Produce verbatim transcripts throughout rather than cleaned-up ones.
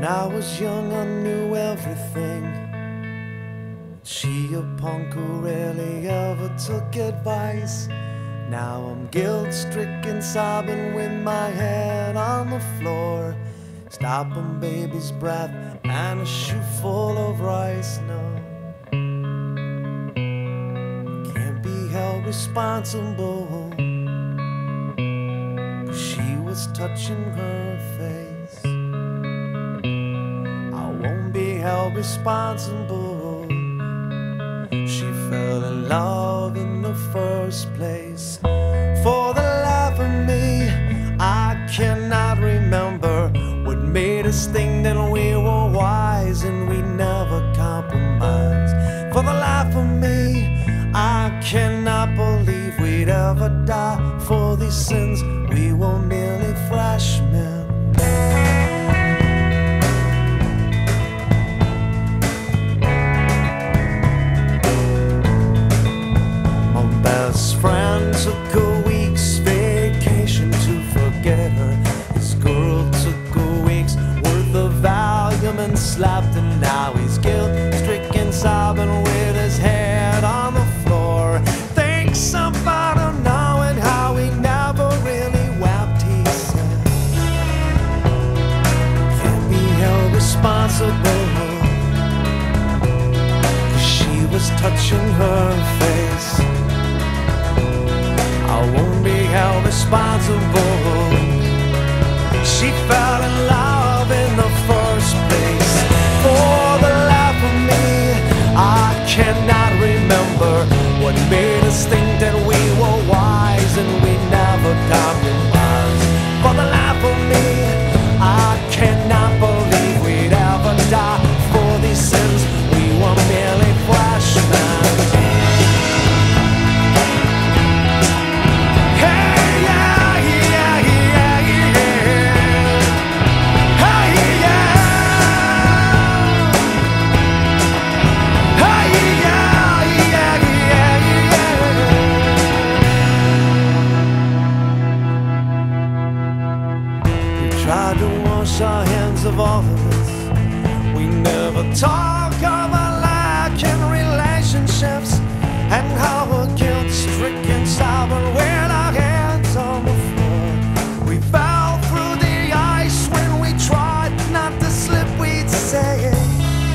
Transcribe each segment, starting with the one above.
When I was young, I knew everything. She a punk who rarely ever took advice. Now I'm guilt-stricken, sobbing with my head on the floor, stopping baby's breath and a shoe full of rice. No, can't be held responsible, 'cause she was touching her face. I won't be held responsible. She fell in love in the first place. For the life of me, I cannot remember what made us think that we were wise and we never compromised. For the life of me, I cannot believe we'd ever die for these sins. We were merely freshmen. Best friend took a week's vacation to forget her. His girl took a week's worth of Valium and slapped him. Now he's guilt-stricken, sobbing with his head on the floor. Thinks about him knowing how he never really wept, he said. Can't be held responsible, 'cause she was touching her face. I won't be held responsible. She fell in love in the first place. For the life of me, I cannot remember what made us think that we were wise and we never compromised. For the life of me, I cannot believe we'd ever die for these sins. We were merely freshmen. Tried to wash our hands of all of this. We never talk of our lack in relationships and how we're guilt-stricken, sobbing with our hands on the floor. We fell through the ice when we tried not to slip, we'd say it.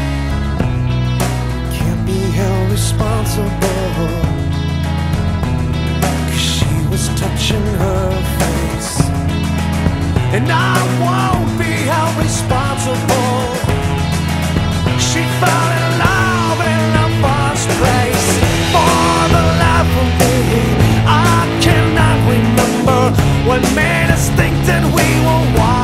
Can't be held responsible, 'cause she was touching her face. And I won't be held responsible. She fell in love in the first place. For the life of me, I cannot remember what made us think that we were wise.